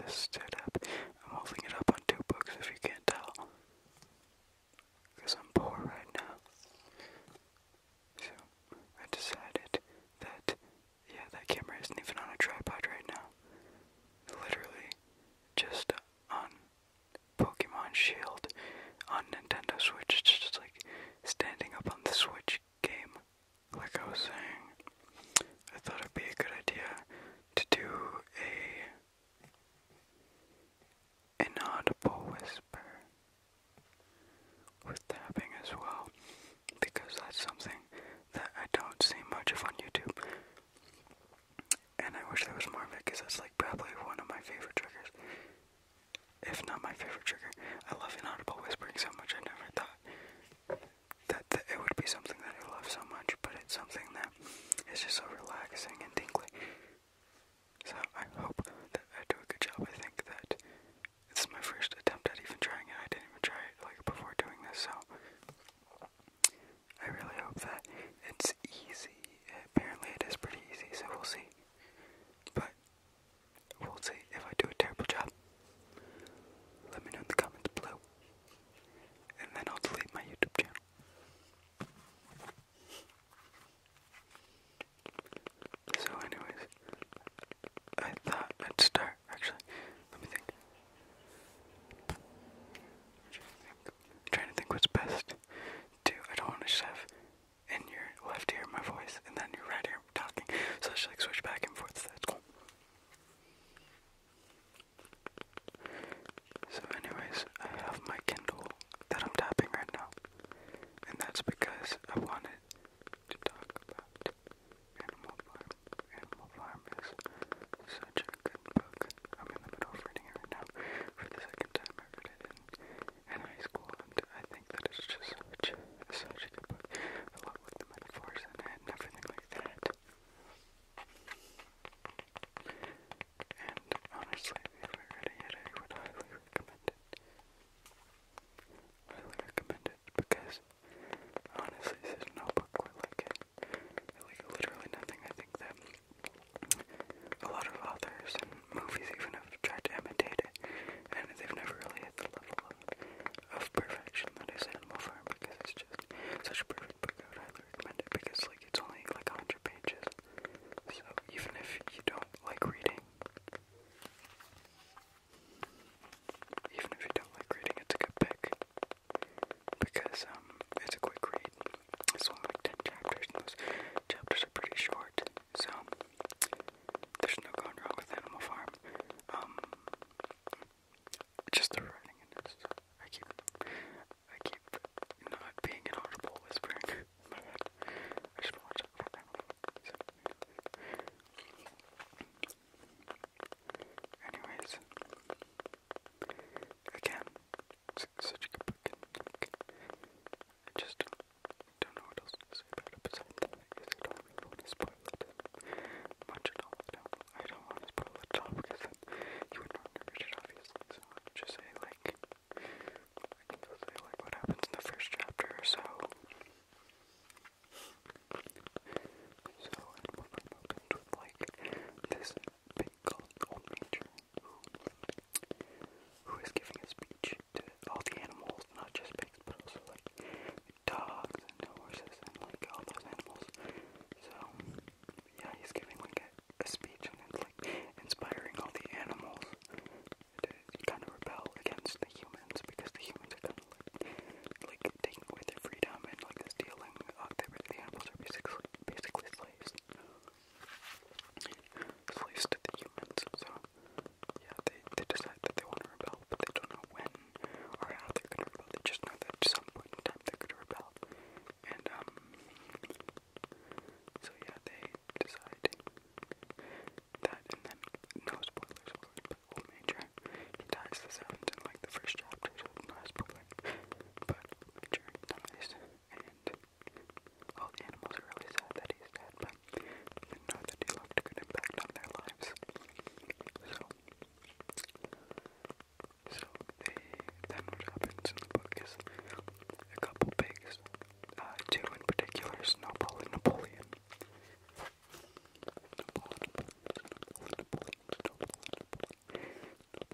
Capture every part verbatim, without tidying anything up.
this stood up. I'm holding it up on two books if you can't tell. Because I'm poor right now. So, I decided that, yeah, that camera isn't even on a tripod right now. Literally, just on Pokemon Shield on Nintendo Switch. It's just like standing up on the Switch game. Like I was saying, I thought it'd be a good idea to do a inaudible whisper with tapping as well, because that's something that I don't see much of on YouTube. And I wish there was more of it, because that's like probably one of my favorite triggers. If not my favorite trigger. I love inaudible whispering so much. I never thought that, that it would be something that I love so much, but it's something that is just so relaxing and tingly. So I hope that I do a good job. I think that it's my first attempt at even trying it. I didn't even try it like before doing this, so I really hope that it's easy. Apparently it is pretty easy, so we'll see. But we'll see if I do a terrible job. Let me know in the comments below, and then I'll delete my YouTube channel. So anyways, I thought I'd start, actually, let me think. I'm trying to think what's best to do. I don't want to just have in your left ear my voice, and then your right ear talking, so I should like switch back and forth, so that's cool. So anyways, I have my Kindle that I'm tapping right now, and that's because I wanted to talk about Animal Farm. Animal Farm is such a good book. I'm in the middle of reading it right now for the second time. I read it in, in high school, and I think that it's just such, such a good book. I love like the metaphors in it and everything like that. And honestly, if I read it yet, I would highly recommend it. Highly recommend it because honestly, there's no book quite like it. Like literally nothing. I think that a lot of authors and movies even have tried to imitate it, and they've never really hit the level of, of perfection that is Animal Farm, because it's just such a perfect book. I would highly recommend it because like it's only like one hundred pages. So even if you don't like reading, even if you don't like reading, it's a good pick. Because um, it's a quick read. It's only like ten chapters, and those chapters are pretty short. So there's no going wrong with Animal Farm. Um, just the writing in it. I keep, I keep not being inaudible whispering. My bad. I should watch out for Animal Farm. So, anyways, again, it's such a good book. I just don't know what else to say about it besides that, because I don't really want to spoil it much at all. I don't, I don't want to spoil it at all, because then you would not read it, obviously. So I'll just say, like, I can just say, like, what happens in the first chapter or so. So, Animal Farm opens with, like, this pig called Old Nature, who, who is giving a speech to all the animals, not just pigs, but also, like, dogs and horses and, like, all those animals. So, yeah, he's giving, like, a, a speech, and it's, like, inspiring all the animals to kind of rebel against the humans, because the humans are kind of, like, like taking away their freedom and, like, stealing, uh, the, the animals are basically, basically slaves. Slaves to the humans, so, yeah, they, they decide that they want to rebel, but they don't know when or how they're going to rebel. They just know that at some point in time they're going to rebel. And, um, so yeah, they decide that, and then, no spoilers, of course, but Old Major, he dies. This happens in, like, the first chapter, so it's not a spoiler. But Old Major dies, and all the animals are really sad that he's dead, but they know that he left a good impact on their lives. So, so they, then what happens in the book is a couple pigs, uh, two in particular, Snowball and Napoleon. Snowball and Napoleon, Snowball and Napoleon, Snowball and Napoleon.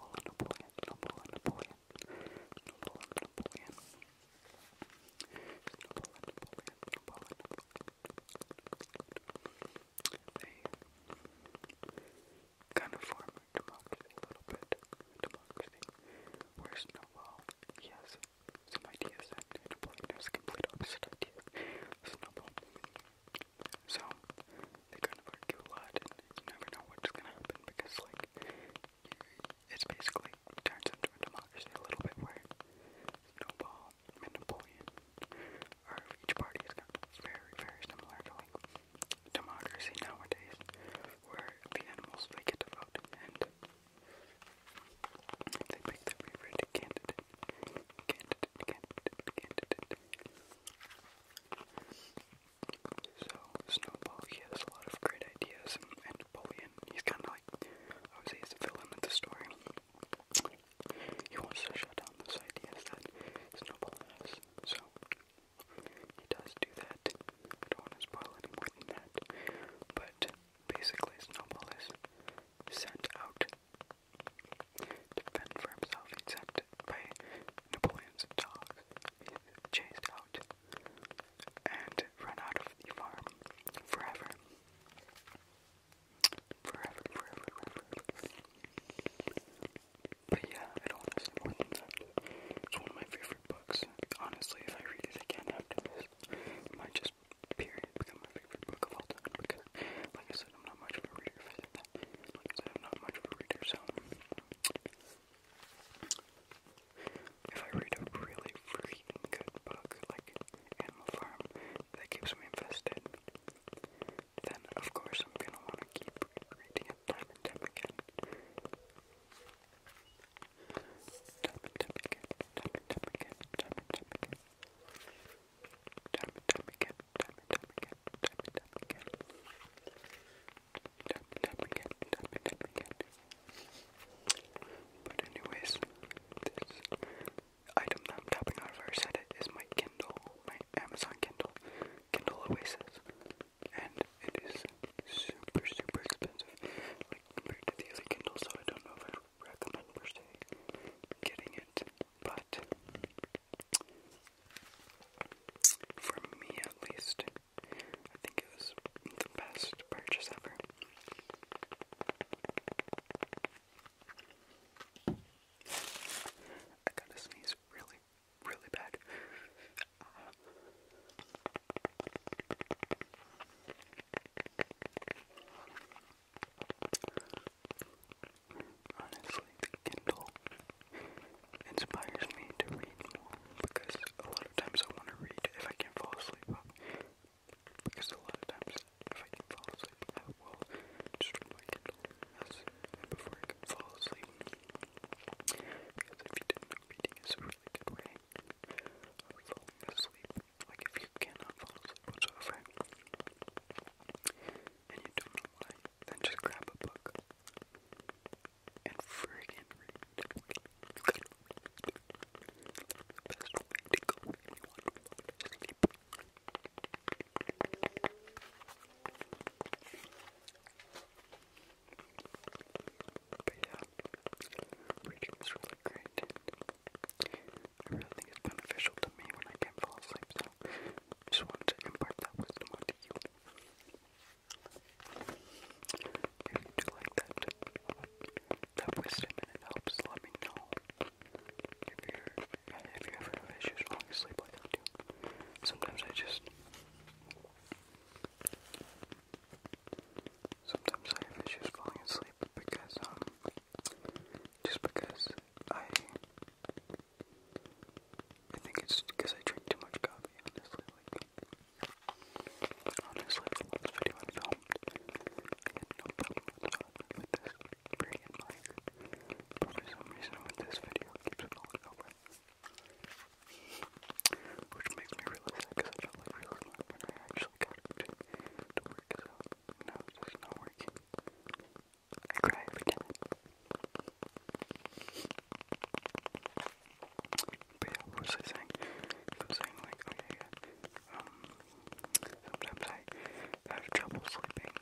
was I saying? I was saying like, okay, um, sometimes I have trouble sleeping.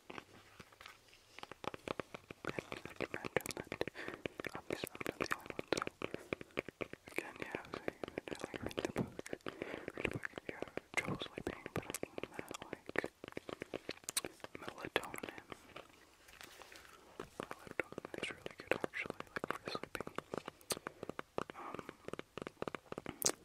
And I can imagine that obviously I'm not the only one, so again, yeah, I was saying that I like read the book, read a book if you have trouble sleeping, but other than that, like, melatonin, melatonin is really good actually, like for sleeping. Um,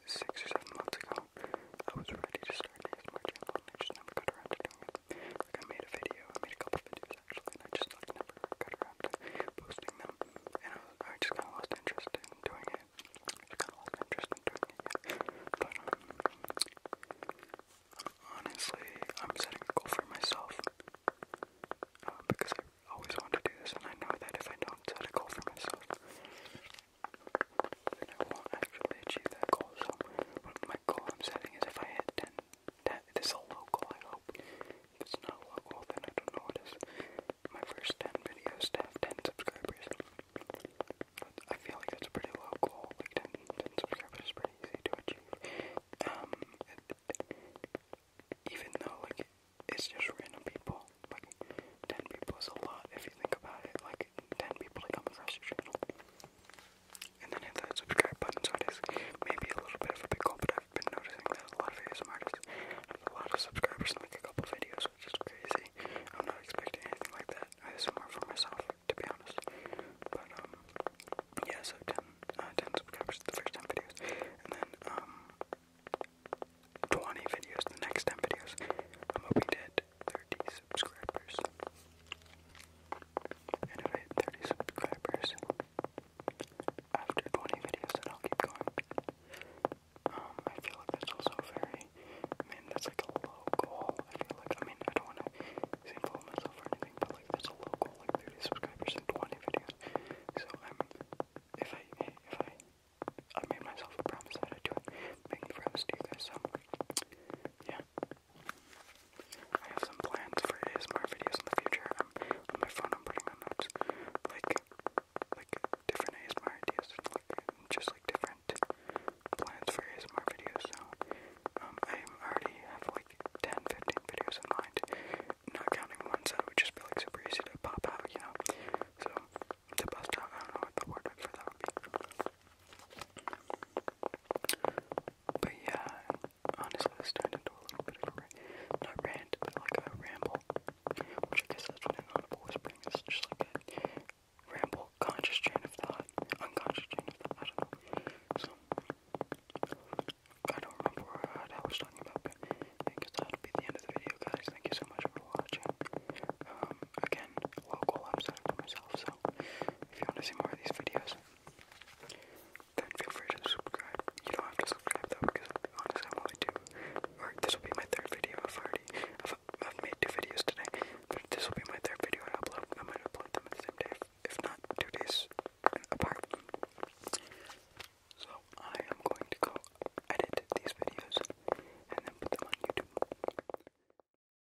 six or